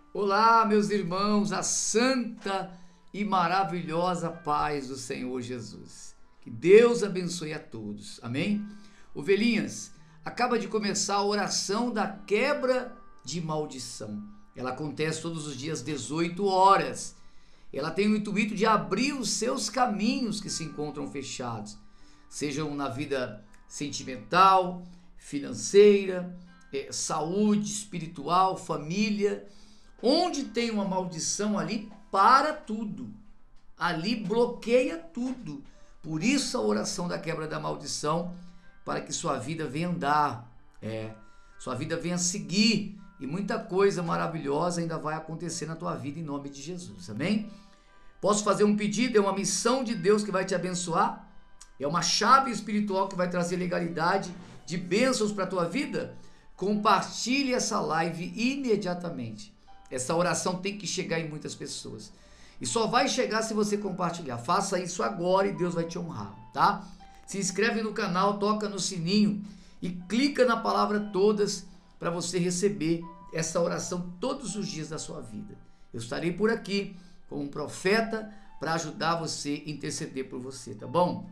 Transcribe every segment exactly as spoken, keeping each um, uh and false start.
Olá, meus irmãos, a santa e maravilhosa paz do Senhor Jesus. Que Deus abençoe a todos. Amém? Ovelhinhas, acaba de começar a oração da quebra de maldição. Ela acontece todos os dias, dezoito horas. Ela tem o intuito de abrir os seus caminhos que se encontram fechados, sejam na vida sentimental, financeira, eh, saúde, espiritual, família. Onde tem uma maldição, ali para tudo, ali bloqueia tudo. Por isso a oração da quebra da maldição, para que sua vida venha andar, é, sua vida venha seguir, e muita coisa maravilhosa ainda vai acontecer na tua vida em nome de Jesus, amém? Posso fazer um pedido? É uma missão de Deus que vai te abençoar, é uma chave espiritual que vai trazer legalidade de bênçãos para a tua vida. Compartilhe essa live imediatamente. Essa oração tem que chegar em muitas pessoas. E só vai chegar se você compartilhar. Faça isso agora e Deus vai te honrar, tá? Se inscreve no canal, toca no sininho e clica na palavra todas para você receber essa oração todos os dias da sua vida. Eu estarei por aqui como um profeta para ajudar você a interceder por você, tá bom?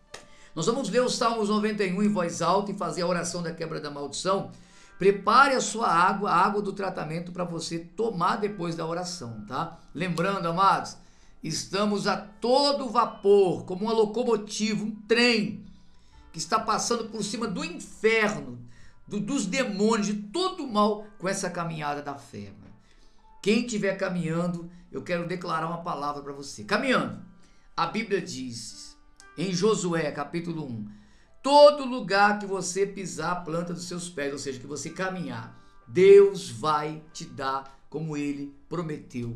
Nós vamos ler o Salmos noventa e um em voz alta e fazer a oração da quebra da maldição. Prepare a sua água, a água do tratamento para você tomar depois da oração, tá? Lembrando, amados, estamos a todo vapor, como uma locomotiva, um trem que está passando por cima do inferno, do, dos demônios, de todo o mal com essa caminhada da fé. Quem estiver caminhando, eu quero declarar uma palavra para você. Caminhando, a Bíblia diz em Josué, capítulo um, todo lugar que você pisar a planta dos seus pés, ou seja, que você caminhar, Deus vai te dar como ele prometeu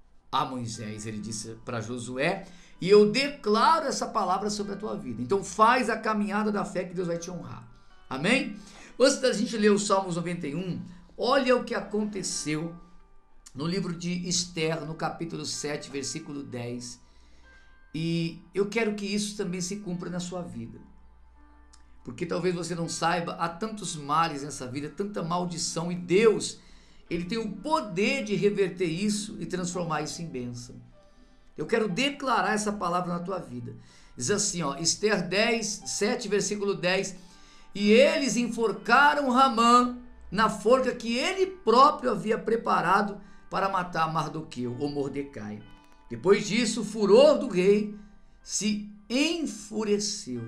a Moisés. Ele disse para Josué, e eu declaro essa palavra sobre a tua vida. Então faz a caminhada da fé que Deus vai te honrar. Amém? Antes da gente ler o Salmos noventa e um, olha o que aconteceu no livro de Esther, no capítulo sete, versículo dez. E eu quero que isso também se cumpra na sua vida. Porque talvez você não saiba, há tantos males nessa vida, tanta maldição, e Deus, ele tem o poder de reverter isso e transformar isso em bênção. Eu quero declarar essa palavra na tua vida. Diz assim, ó, Esther dez, sete, versículo dez, e eles enforcaram Ramã na forca que ele próprio havia preparado para matar Mardoqueu, ou Mordecai. Depois disso, o furor do rei se enfureceu.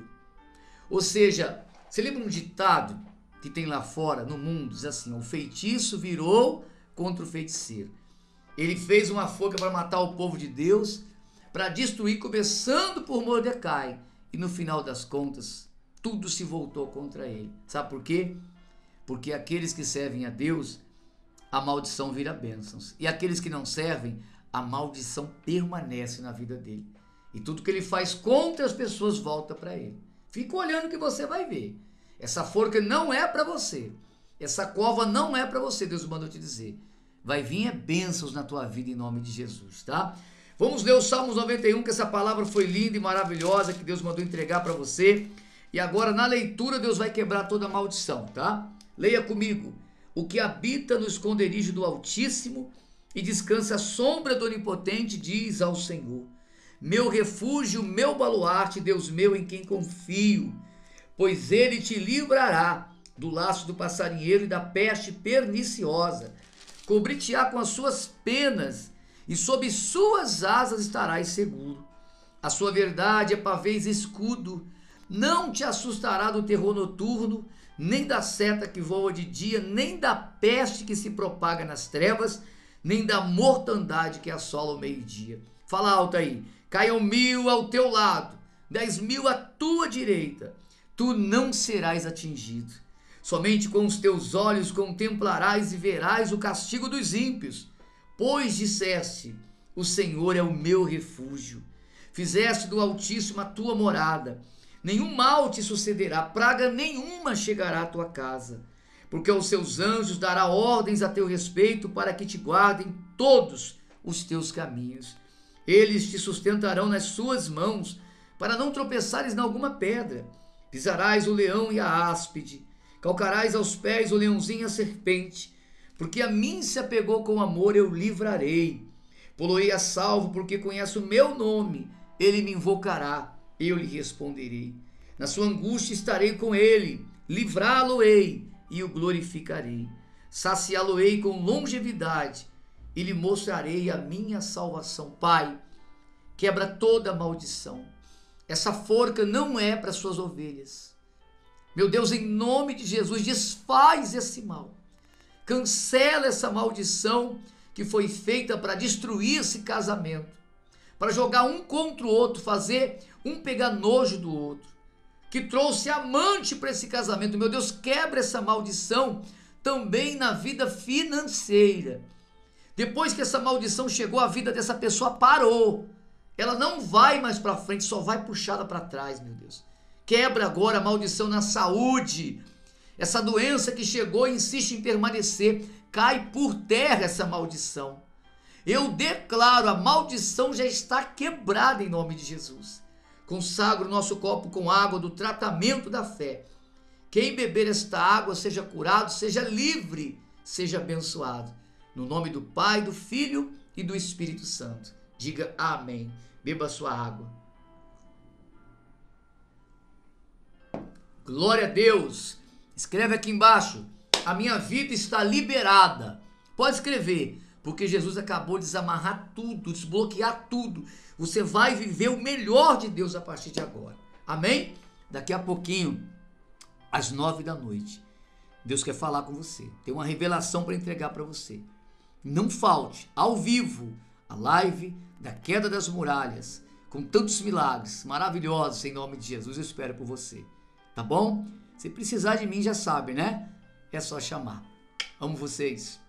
Ou seja, você lembra um ditado que tem lá fora, no mundo, diz assim, o feitiço virou contra o feiticeiro. Ele fez uma forca para matar o povo de Deus, para destruir, começando por Mordecai. E no final das contas, tudo se voltou contra ele. Sabe por quê? Porque aqueles que servem a Deus, a maldição vira bênçãos. E aqueles que não servem, a maldição permanece na vida dele. E tudo que ele faz contra as pessoas volta para ele. Fica olhando que você vai ver. Essa forca não é para você. Essa cova não é para você, Deus mandou te dizer. Vai vir é bênçãos na tua vida em nome de Jesus, tá? Vamos ler o Salmos noventa e um, que essa palavra foi linda e maravilhosa, que Deus mandou entregar para você. E agora na leitura Deus vai quebrar toda a maldição, tá? Leia comigo. O que habita no esconderijo do Altíssimo e descansa à sombra do Onipotente diz ao Senhor: meu refúgio, meu baluarte, Deus meu em quem confio, pois ele te livrará do laço do passarinheiro e da peste perniciosa. Cobrir-te-á com as suas penas e sob suas asas estarás seguro. A sua verdade é pavês e escudo. Não te assustará do terror noturno, nem da seta que voa de dia, nem da peste que se propaga nas trevas, nem da mortandade que assola o meio-dia. Fala alto aí. Caiam mil ao teu lado, dez mil à tua direita, tu não serás atingido. Somente com os teus olhos contemplarás e verás o castigo dos ímpios, pois disseste, o Senhor é o meu refúgio. Fizeste do Altíssimo a tua morada, nenhum mal te sucederá, praga nenhuma chegará à tua casa, porque aos seus anjos dará ordens a teu respeito para que te guardem todos os teus caminhos. Eles te sustentarão nas suas mãos, para não tropeçares em alguma pedra. Pisarás o leão e a áspide, calcarás aos pés o leãozinho e a serpente. Porque a mim se apegou com amor, eu livrarei. Poloei a salvo, porque conhece o meu nome. Ele me invocará, eu lhe responderei. Na sua angústia estarei com ele, livrá-lo-ei e o glorificarei. Saciá-lo-ei com longevidade e lhe mostrarei a minha salvação. Pai, quebra toda maldição. Essa forca não é para suas ovelhas. Meu Deus, em nome de Jesus, desfaz esse mal. Cancela essa maldição que foi feita para destruir esse casamento, para jogar um contra o outro, fazer um pegar nojo do outro, que trouxe amante para esse casamento. Meu Deus, quebra essa maldição também na vida financeira. Depois que essa maldição chegou, a vida dessa pessoa parou. Ela não vai mais para frente, só vai puxada para trás, meu Deus. Quebra agora a maldição na saúde. Essa doença que chegou e insiste em permanecer, cai por terra essa maldição. Eu declaro, a maldição já está quebrada em nome de Jesus. Consagro o nosso copo com água do tratamento da fé. Quem beber esta água seja curado, seja livre, seja abençoado. No nome do Pai, do Filho e do Espírito Santo. Diga amém. Beba a sua água. Glória a Deus. Escreve aqui embaixo. A minha vida está liberada. Pode escrever. Porque Jesus acabou de desamarrar tudo, desbloquear tudo. Você vai viver o melhor de Deus a partir de agora. Amém? Daqui a pouquinho, às nove da noite, Deus quer falar com você. Tem uma revelação para entregar para você. Não falte, ao vivo, a live da queda das muralhas, com tantos milagres maravilhosos em nome de Jesus. Eu espero por você. Tá bom? Se precisar de mim, já sabe, né? É só chamar. Amo vocês.